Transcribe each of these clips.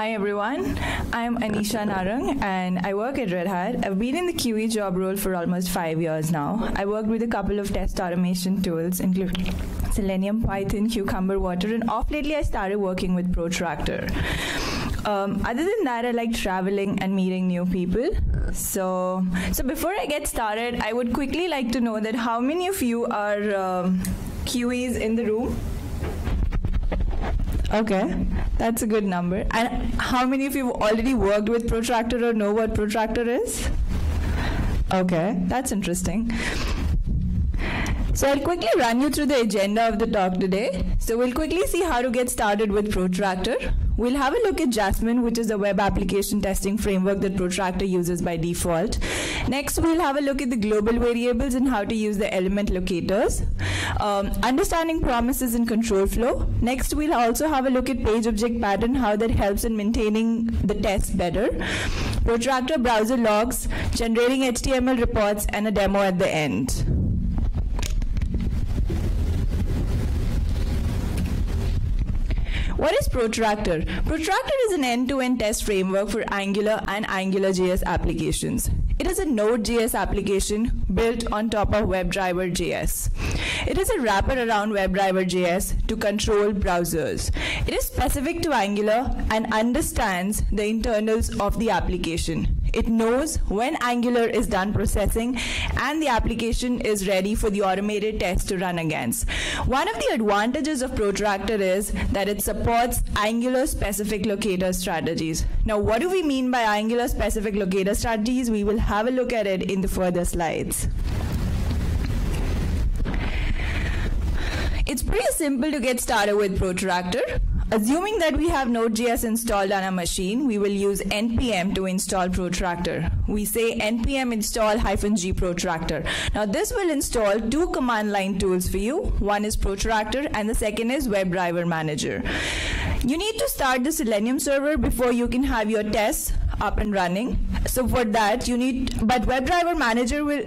Hi everyone, I'm Anisha Narang and I work at Red Hat. I've been in the QE job role for almost 5 years now. I worked with a couple of test automation tools including Selenium, Python, Cucumber, Water, and off lately I started working with Protractor. Other than that, I like traveling and meeting new people. So before I get started, I would quickly like to know that how many of you are QEs in the room? Okay, that's a good number. And how many of you have already worked with Protractor or know what Protractor is? Okay, that's interesting. So I'll quickly run you through the agenda of the talk today. So we'll quickly see how to get started with Protractor. We'll have a look at Jasmine, which is a web application testing framework that Protractor uses by default. Next, we'll have a look at the global variables and how to use the element locators. Understanding promises and control flow. Next, we'll also have a look at page object pattern, how that helps in maintaining the test better. Protractor browser logs, generating HTML reports, and a demo at the end. What is Protractor? Protractor is an end-to-end test framework for Angular and AngularJS applications. It is a Node.js application built on top of WebDriver.js. It is a wrapper around WebDriver.js to control browsers. It is specific to Angular and understands the internals of the application. It knows when Angular is done processing and the application is ready for the automated test to run against. One of the advantages of Protractor is that it supports Angular-specific locator strategies. Now, what do we mean by Angular-specific locator strategies? We will have a look at it in the further slides. It's pretty simple to get started with Protractor. Assuming that we have Node.js installed on our machine, we will use npm to install Protractor. We say npm install -g Protractor. Now this will install two command line tools for you. One is Protractor and the second is WebDriver Manager. You need to start the Selenium server before you can have your tests up and running. So for that but WebDriver Manager will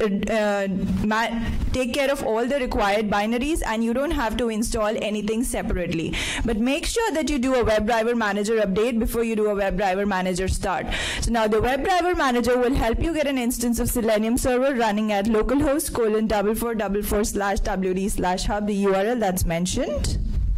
take care of all the required binaries and you don't have to install anything separately. But make sure that you do a WebDriver Manager update before you do a WebDriver Manager start. So now the WebDriver Manager will help you get an instance of Selenium server running at localhost:4444/wd/hub, the URL that's mentioned.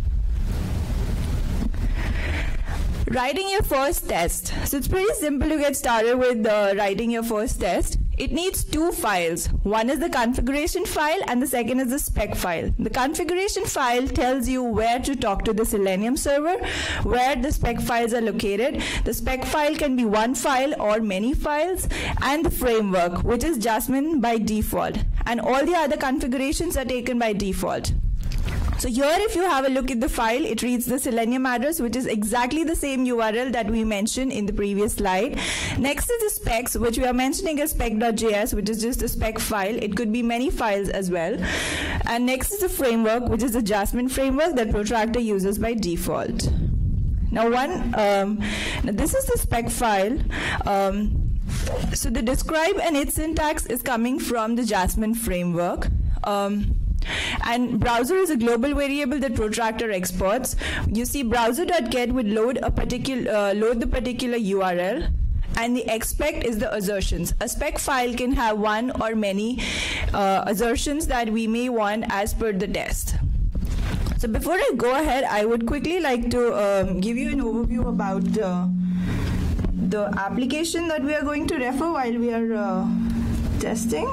Writing your first test. So it's pretty simple to get started with writing your first test. It needs two files. One is the configuration file and the second is the spec file. The configuration file tells you where to talk to the Selenium server, where the spec files are located. The spec file can be one file or many files, and the framework, which is Jasmine by default. And all the other configurations are taken by default. So here, if you have a look at the file, it reads the Selenium address, which is exactly the same URL that we mentioned in the previous slide. Next is the specs, which we are mentioning as spec.js, which is just a spec file. It could be many files as well. And next is the framework, which is the Jasmine framework that Protractor uses by default. Now, this is the spec file. So the describe and its syntax is coming from the Jasmine framework. And browser is a global variable that Protractor exports. You see, browser.get would load the particular URL, and the expect is the assertions. A spec file can have one or many assertions that we may want as per the test. So before I go ahead, I would quickly like to give you an overview about the application that we are going to refer while we are testing.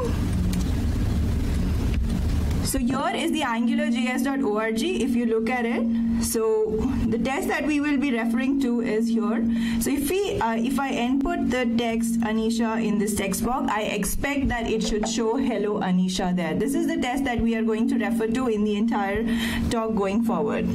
So here is the angularjs.org if you look at it. So the test that we will be referring to is here. So if I input the text Anisha in this text box, I expect that it should show hello Anisha there. This is the test that we are going to refer to in the entire talk going forward.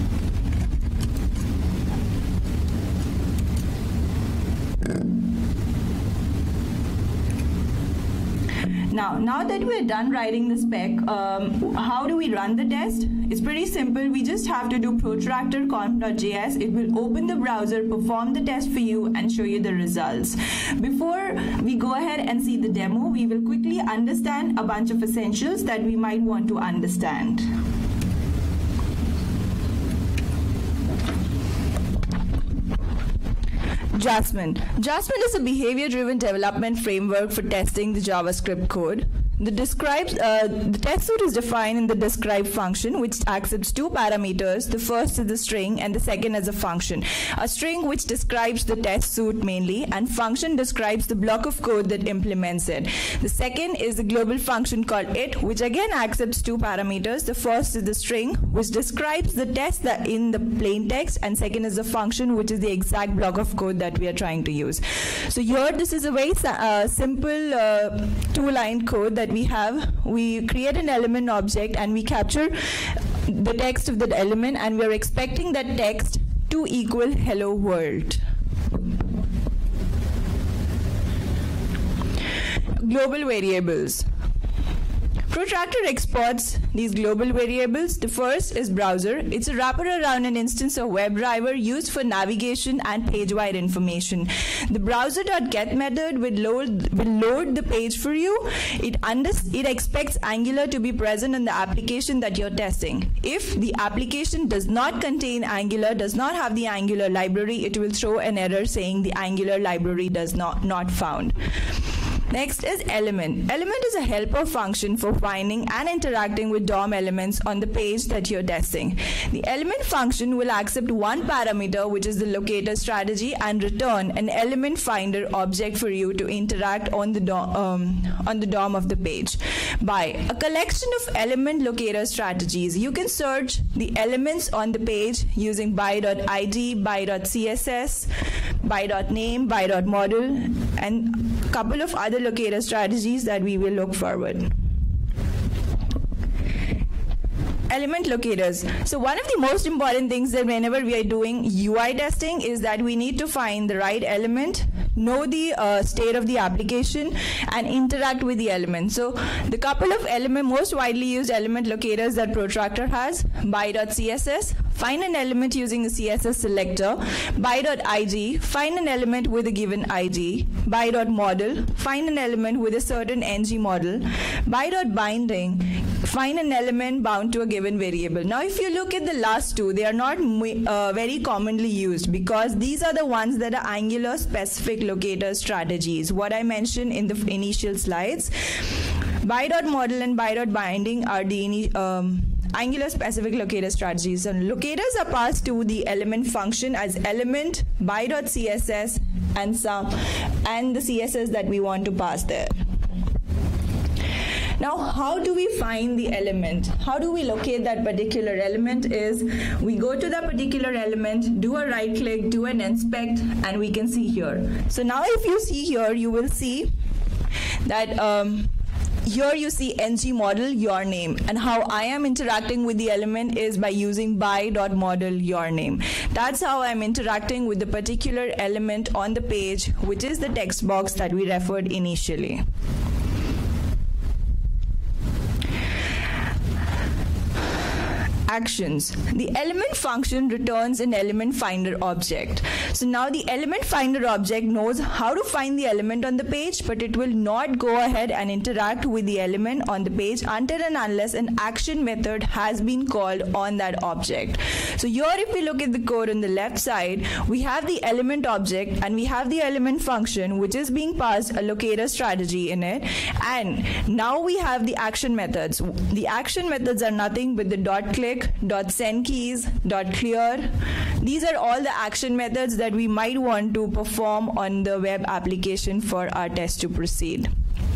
Now that we're done writing the spec, how do we run the test? It's pretty simple. We just have to do protractor conf.js. It will open the browser, perform the test for you, and show you the results. Before we go ahead and see the demo, we will quickly understand a bunch of essentials that we might want to understand. Jasmine. Jasmine is a behavior-driven development framework for testing the JavaScript code. The test suite is defined in the describe function, which accepts two parameters. The first is the string and the second is a function. A string which describes the test suite mainly, and function describes the block of code that implements it. The second is the global function called it, which again accepts two parameters. The first is the string, which describes the test that in the plain text, and second is the function, which is the exact block of code that we are trying to use. So here this is a very simple two-line code that we have. We create an element object and we capture the text of that element, and we are expecting that text to equal hello world. Global variables. Protractor exports these global variables. The first is browser. It's a wrapper around an instance of WebDriver used for navigation and page-wide information. The browser.get method will load the page for you. It expects Angular to be present in the application that you're testing. If the application does not contain Angular, does not have the Angular library, it will throw an error saying the Angular library does not found. Next is element. Element is a helper function for finding and interacting with DOM elements on the page that you're testing. The element function will accept one parameter, which is the locator strategy, and return an element finder object for you to interact on the DOM of the page. By a collection of element locator strategies, you can search the elements on the page using by.id, by.css, by.name, by.model, and a couple of other locator strategies that we will look forward. Element locators. So one of the most important things that whenever we are doing UI testing is that we need to find the right element, know the state of the application, and interact with the element. So the couple of most widely used element locators that Protractor has: by.css, find an element using the CSS selector; by.id, find an element with a given ID; by.model, find an element with a certain ng model; by.binding, find an element bound to a given variable. Now if you look at the last two, they are not very commonly used because these are the ones that are Angular specific locator strategies, what I mentioned in the initial slides. By.model and by.binding are the Angular specific locator strategies, and locators are passed to the element function as element, by.css, and the CSS that we want to pass there. Now, how do we find the element? How do we locate that particular element? Is we go to that particular element, do a right click, do an inspect, and we can see here. So now if you see here, you will see that here you see ng model your name, and how I am interacting with the element is by using by.model your name. That's how I'm interacting with the particular element on the page, which is the text box that we referred initially. Actions. The element function returns an element finder object. So now the element finder object knows how to find the element on the page, but it will not go ahead and interact with the element on the page until and unless an action method has been called on that object. So here if we look at the code on the left side, we have the element object and we have the element function, which is being passed a locator strategy in it, and now we have the action methods. The action methods are nothing but the .click, .send keys, .clear. These are all the action methods that we might want to perform on the web application for our test to proceed.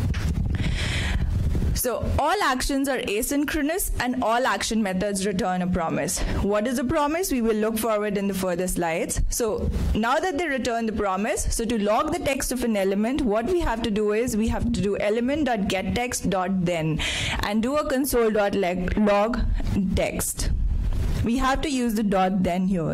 So all actions are asynchronous and all action methods return a promise. What is a promise? We will look forward in the further slides. So now that they return the promise, so to log the text of an element, what we have to do is we have to do element.getText.then and do a console.log text. We have to use the .then here.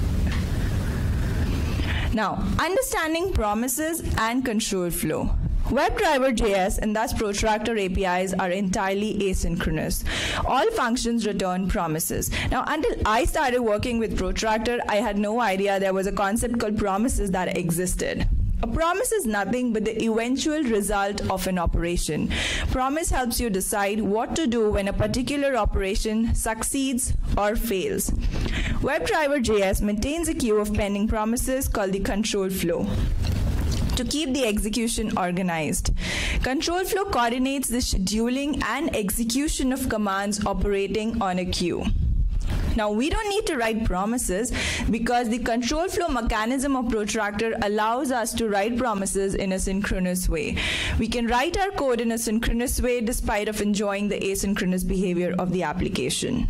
Now, understanding promises and control flow. WebDriver.js and thus Protractor APIs are entirely asynchronous. All functions return promises. Now, until I started working with Protractor, I had no idea there was a concept called promises that existed. A promise is nothing but the eventual result of an operation. Promise helps you decide what to do when a particular operation succeeds or fails. WebDriver.js maintains a queue of pending promises called the control flow to keep the execution organized. Control flow coordinates the scheduling and execution of commands operating on a queue. Now, we don't need to write promises because the control flow mechanism of Protractor allows us to write promises in a synchronous way. We can write our code in a synchronous way despite of enjoying the asynchronous behavior of the application.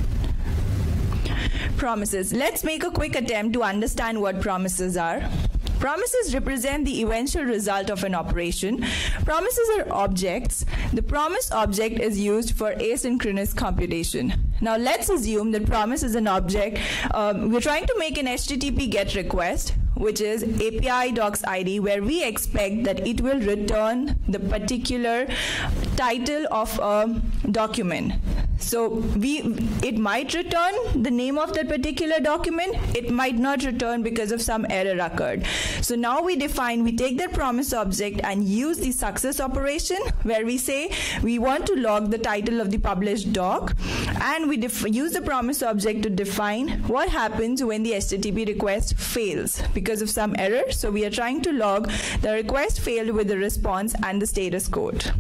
Promises. Let's make a quick attempt to understand what promises are. Promises represent the eventual result of an operation. Promises are objects. The promise object is used for asynchronous computation. Now let's assume that promise is an object. We're trying to make an HTTP GET request, which is API docs ID, where we expect that it will return the particular title of a document. So it might return the name of that particular document. It might not return because of some error occurred. So now we take that promise object and use the success operation, where we say we want to log the title of the published doc, and we use the promise object to define what happens when the HTTP request fails because of some error. So we are trying to log the request failed with the response and the status code.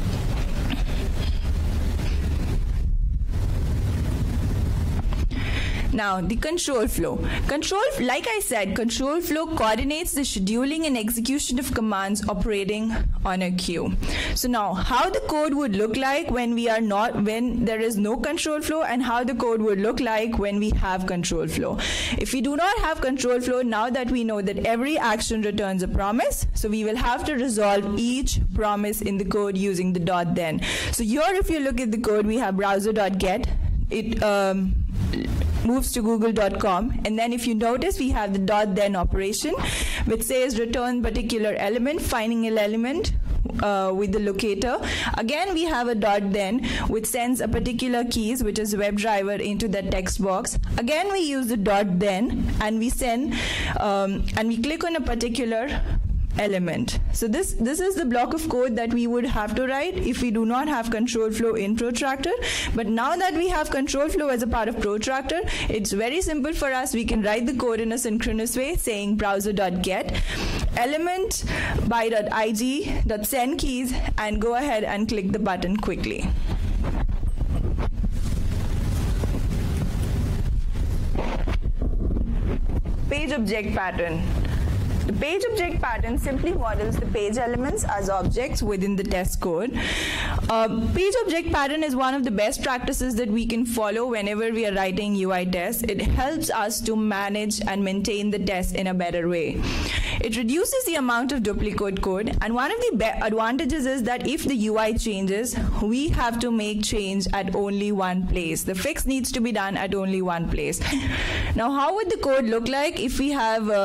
Now, the control flow. Like I said, control flow coordinates the scheduling and execution of commands operating on a queue. So now, how the code would look like when there is no control flow, and how the code would look like when we have control flow. If we do not have control flow, now that we know that every action returns a promise, so we will have to resolve each promise in the code using the .then. So here, if you look at the code, we have browser.get. It moves to google.com, and then if you notice, we have the .then operation, which says return particular element, finding an element with the locator. Again, we have a .then, which sends a particular keys, which is WebDriver, into that text box. Again, we use the .then, and we send and we click on a particular element. So this is the block of code that we would have to write if we do not have control flow in Protractor. But now that we have control flow as a part of Protractor, it's very simple for us. We can write the code in a synchronous way, saying browser.get element by.ig.send keys, and go ahead and click the button quickly. Page object pattern. The page object pattern simply models the page elements as objects within the test code. Page object pattern is one of the best practices that we can follow whenever we are writing UI tests. It helps us to manage and maintain the test in a better way. It reduces the amount of duplicate code, and one of the advantages is that if the UI changes, we have to make change at only one place. The fix needs to be done at only one place. Now, how would the code look like if we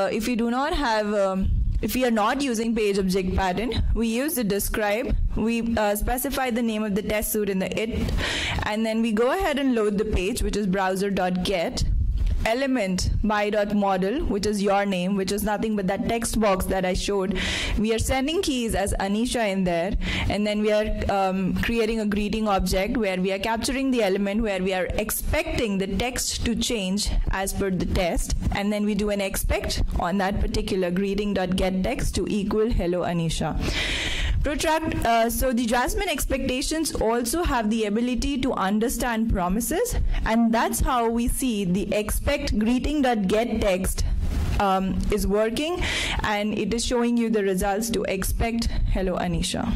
are not using page object pattern? We use the describe. We specify the name of the test suite in the it, and then we go ahead and load the page, which is browser.get element by.model, which is your name, which is nothing but that text box that I showed. We are sending keys as Anisha in there, and then we are creating a greeting object where we are capturing the element where we are expecting the text to change as per the test, and then we do an expect on that particular greeting.getText to equal hello Anisha. So the Jasmine expectations also have the ability to understand promises, and that's how we see the expect greeting.getText is working, and it is showing you the results to expect hello Anisha.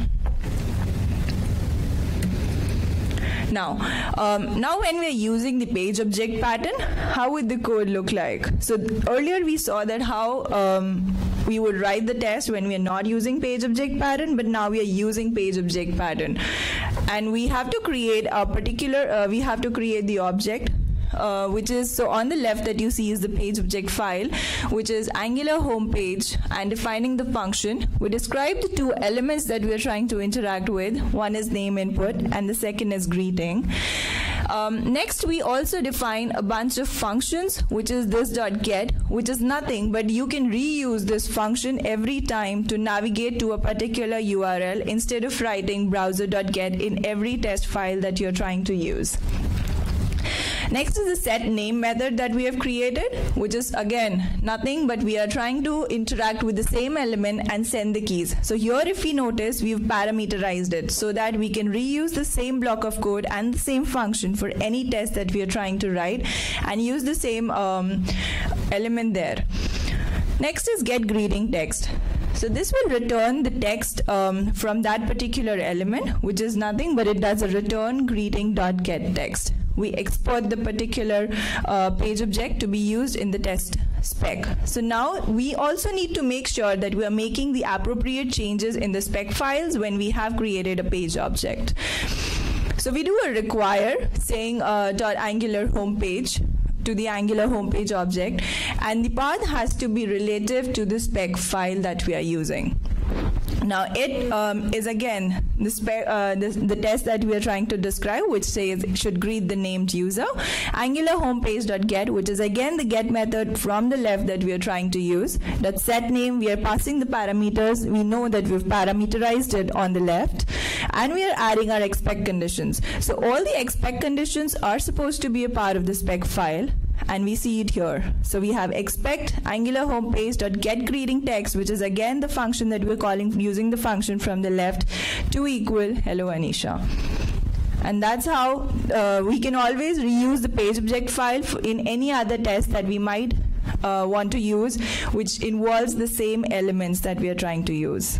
Now when we are using the page object pattern, how would the code look like? So earlier we saw that how we would write the test when we are not using page object pattern, but now we are using page object pattern, and we have to create a particular we have to create the object, which is, so on the left that you see is the page object file, which is Angular homepage, and defining the function. We describe the two elements that we are trying to interact with. One is name input and the second is greeting. Next, we also define a bunch of functions, which is this.get, which is nothing but you can reuse this function every time to navigate to a particular URL instead of writing browser.get in every test file that you're trying to use. Next is the set name method that we have created, which is again nothing but we are trying to interact with the same element and send the keys. So here if we notice, we've parameterized it so that we can reuse the same block of code and the same function for any test that we are trying to write and use the same element there. Next is get greeting text. So this will return the text from that particular element, which is nothing but it does a return greeting.get text. We export the particular page object to be used in the test spec. So now we also need to make sure that we are making the appropriate changes in the spec files when we have created a page object. So we do a require saying .angular homepage to the Angular homepage object, and the path has to be relative to the spec file that we are using. Now it is again the test that we are trying to describe, which says it should greet the named user. Angular homepage.get, which is again the get method from the left that we are trying to use. That set name, we are passing the parameters. We know that we've parameterized it on the left, and we are adding our expect conditions. So all the expect conditions are supposed to be a part of the spec file, and we see it here. So we have expect Angular homepage.get greeting text, which is again the function that we're calling using the function from the left, to equal hello Anisha. And that's how we can always reuse the page object file in any other test that we might want to use, which involves the same elements that we are trying to use.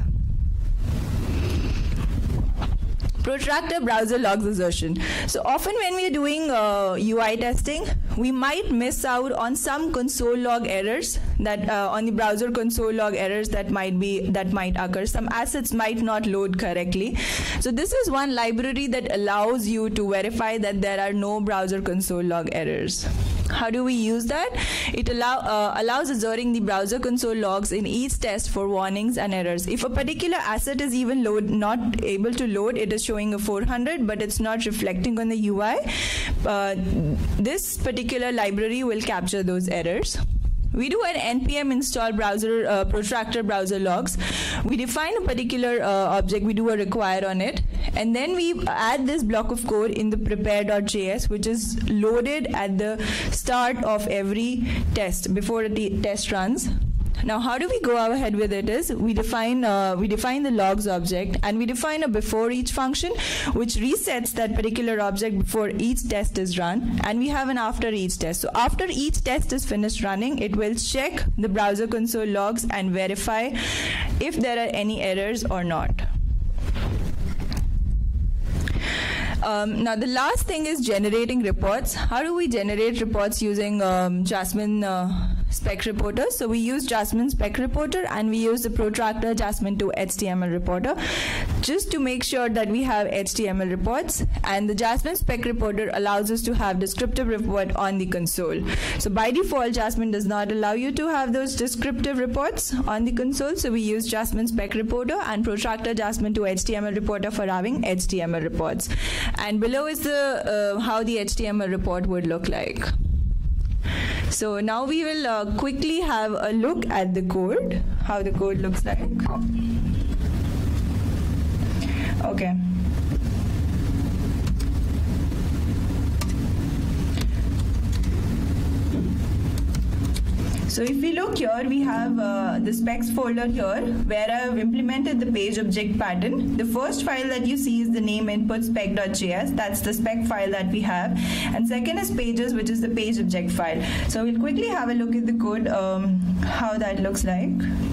Protractor browser logs assertion. So often when we are doing UI testing, we might miss out on some console log errors that on the browser console log errors that might occur. Some assets might not load correctly. So this is one library that allows you to verify that there are no browser console log errors. How do we use that? It allows asserting the browser console logs in each test for warnings and errors. If a particular asset is even not able to load, it is showing a 400, but it's not reflecting on the UI. This particular library will capture those errors. We do an npm install protractor browser logs. We define a particular object, we do a require on it, and then we add this block of code in the prepare.js, which is loaded at the start of every test before the test runs. Now how do we go ahead with it is we define the logs object, and we define a before each function which resets that particular object before each test is run, and we have an after each test. So after each test is finished running, it will check the browser console logs and verify if there are any errors or not. Now the last thing is generating reports. How do we generate reports using Jasmine spec reporter? So we use Jasmine spec reporter, and we use the protractor Jasmine 2 HTML reporter just to make sure that we have HTML reports, and the Jasmine spec reporter allows us to have descriptive report on the console. So by default, Jasmine does not allow you to have those descriptive reports on the console, so we use Jasmine spec reporter and protractor Jasmine 2 HTML reporter for having HTML reports. And below is the how the HTML report would look like. So now we will quickly have a look at the code, how the code looks like. Okay. So if we look here, we have the specs folder here where I have implemented the page object pattern. The first file that you see is the name input spec.js. That's the spec file that we have. And second is pages, which is the page object file. So we'll quickly have a look at the code, how that looks like.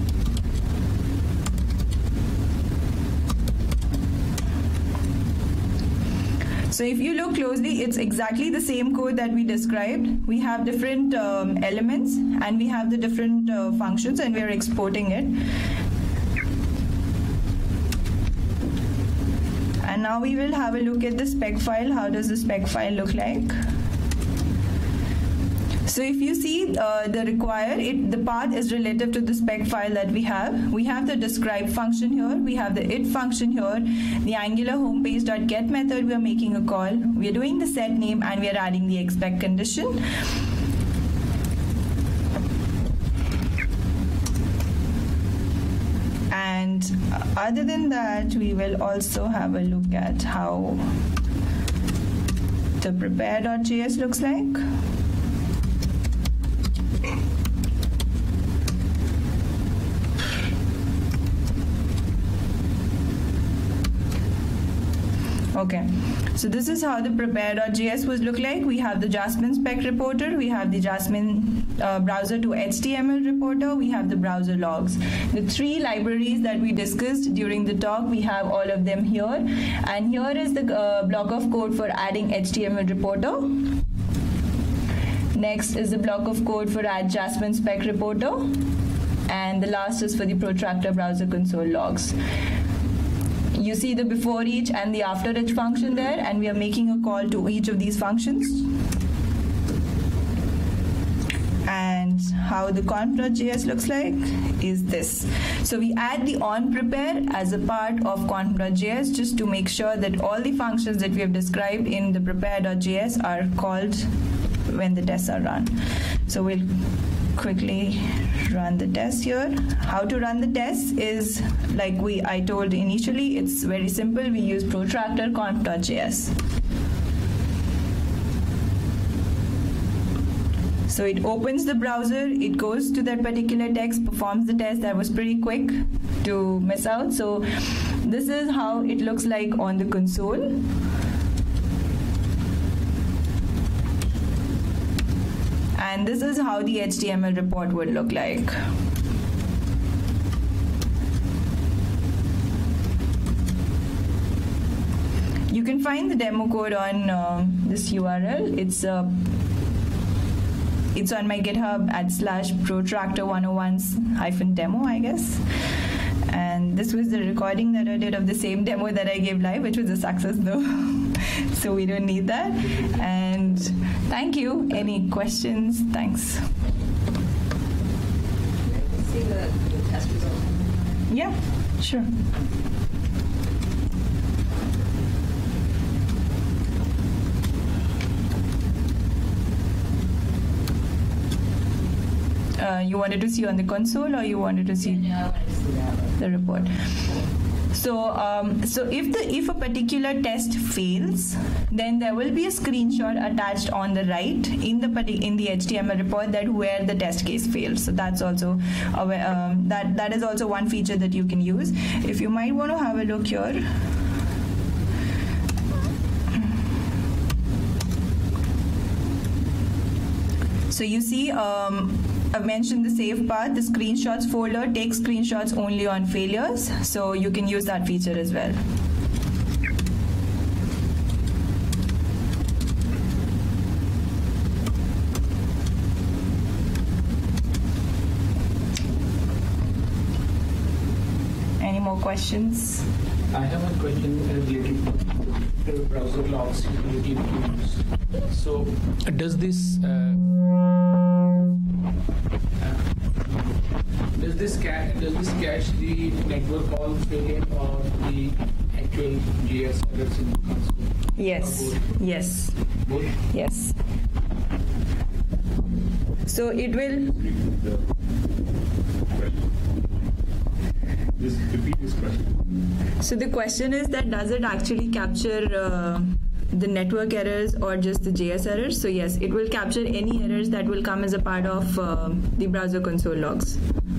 So if you look closely, it's exactly the same code that we described. We have different elements, and we have the different functions, and we are exporting it. And now we will have a look at the spec file. How does the spec file look like? So if you see the require, the path is relative to the spec file that we have. We have the describe function here. We have the it function here. The Angular homepage.get method, we are making a call. We are doing the set name, and we are adding the expect condition. And other than that, we will also have a look at how the prepare.js looks like. Okay, so this is how the prepare.js would look like. We have the Jasmine spec reporter, we have the Jasmine browser to HTML reporter, we have the browser logs. The three libraries that we discussed during the talk, we have all of them here. And here is the block of code for adding HTML reporter. Next is the block of code for add Jasmine spec reporter. And the last is for the protractor browser console logs. You see the before each and the after each function there, and we are making a call to each of these functions. And how the conf.js looks like is this. So we add the on prepare as a part of conf.js just to make sure that all the functions that we have described in the prepare.js are called when the tests are run. So we'll quickly run the test here. How to run the test is like I told initially, it's very simple. We use protractor conf.js. So it opens the browser, it goes to that particular text, performs the test. That was pretty quick to miss out. So this is how it looks like on the console. And this is how the HTML report would look like. You can find the demo code on this URL. It's on my GitHub at /protractor101-demo, I guess. And this was the recording that I did of the same demo that I gave live, which was a success though. So we don't need that. And thank you. Any questions? Thanks. See the test result? Yeah, sure. You wanted to see on the console, or you wanted to see Yeah, I wanted to see that. the report? So, so if a particular test fails, then there will be a screenshot attached on the right in the HTML report that where the test case failed. So that's also that is also one feature that you can use. If you might want to have a look here. So you see, I've mentioned the save path, the screenshots folder takes screenshots only on failures, so you can use that feature as well. Any more questions? I have a question related to browser logs utility tools. So, does this catch the network call failure or the actual JS errors in the console? Yes. Yes. Both? Yes. So it will. Just repeat this question. So the question is that does it actually capture the network errors or just the JS errors? So yes, it will capture any errors that will come as a part of the browser console logs.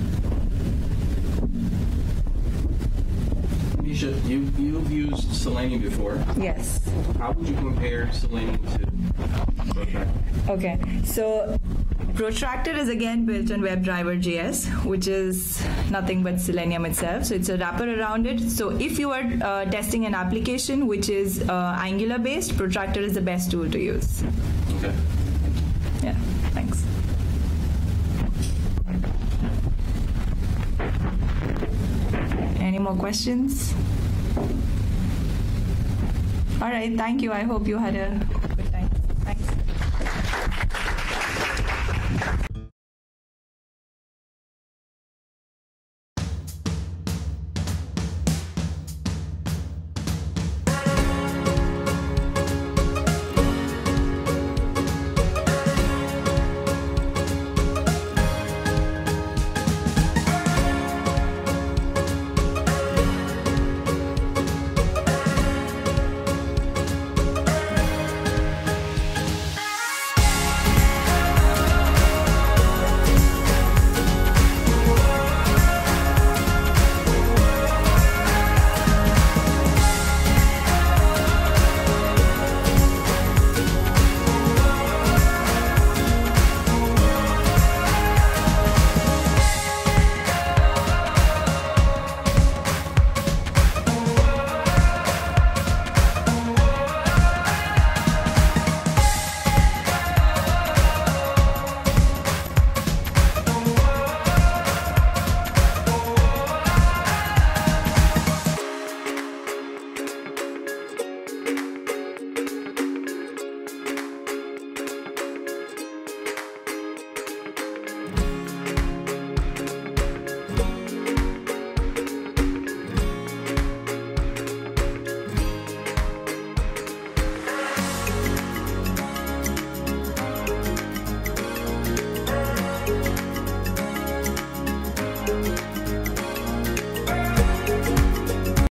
Nisha, you've used Selenium before. Yes. How would you compare Selenium to Protractor? Okay. So Protractor is again built on WebDriver.js, which is nothing but Selenium itself. So it's a wrapper around it. So if you are testing an application which is Angular based, Protractor is the best tool to use. Okay. Yeah, thanks. Any more questions? All right, thank you. I hope you had a